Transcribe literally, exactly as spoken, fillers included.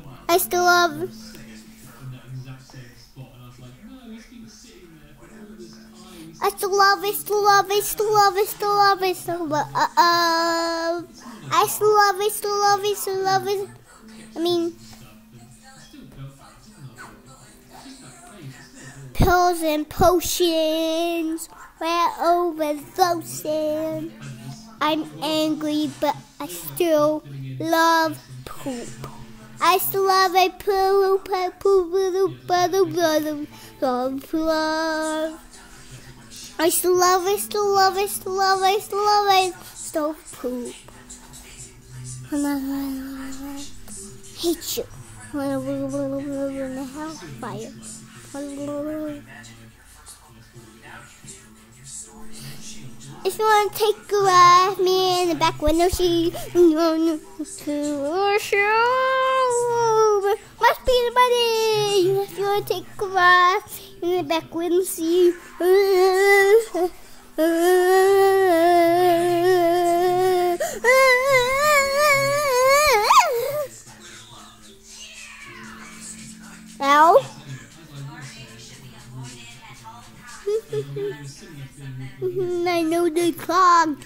I still love. I still love it, still love it, still love it, still love it, still love it. Uh, uh, I still love it, still love it, still love it. I mean, pills and potions, we're overdosing. I'm angry, but I still love poop. I still love a poop, poop, poop, poop, poop, poop, poop. I still love it, still love it, still love it, still love it, still poop. I hate you. Hellfire. If you want to take a ride, me in the back window seat, to a show. Must be the buddy. If you want to take a ride in the back window seat. Ow. I know they clogged.